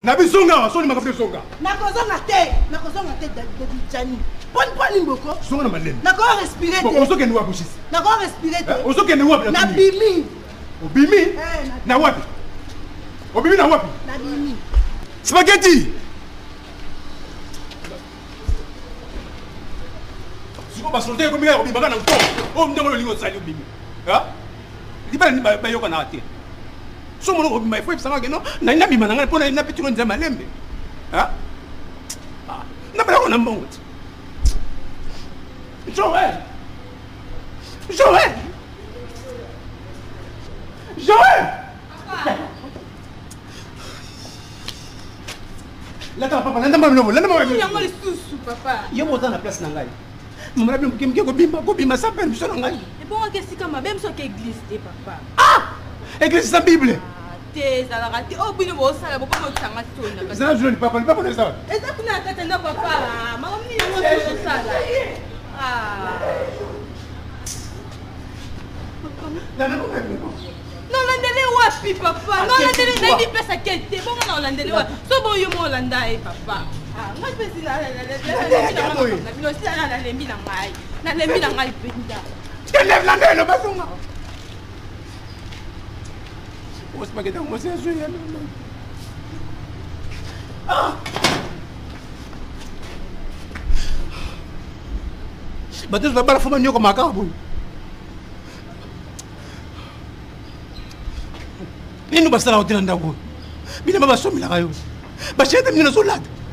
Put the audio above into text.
Nabisonga, soni makape songa. Nakozonga te de Gianni. Pon limboko. Songa na malem. Nako respirer te. Ozo ke ni wapi shisi. Nako respirer te. Ozo ke ni wapi na bimi. Obimi? Na wapi? Obimi na wapi? Na bimi. Spaghetti. Siko basolté comme ya obimi bana nko. O ndongo lingo sali obimi. Ha? Libala ni ba yoko na ate. So mon obimi mai foi sanga no. Na ina bima na ngana pona ina petiro nza malembe. Ha? Na bala ko na mbongo. Joël! Là papa, là maman non, là maman. Il y a moi les sous papa. Il y a moi dans la place nangai. Maman bien qui me ko bima ça permission nangai. Et bon qu'est-ce que même sur l'église papa. Ah! Église sa Bible. T'es à la raté. Oh bino bo sala bo ko tanga tona. Ça je ne papa, pas pour ça. Et ça kuna tata na papa. Maman ni mo sala. Ah. Non, l'andele wapi papa. Non, l'andele n'a dit pas sa quête. Bon, non, l'andele wapi. So bon yo mo landa papa. Ah, moi je peux la lembi na ngai. Na lembi na ngai penda. Tu lèves l'andele no basonga. O spaghetti mo se ajoia. Ah! Bateau va pas la femme comme un carbo. Ni nous passons à l'hôtel en Dago. Mais il m'a pas sommé la rayon. Bah, j'ai terminé le soldat.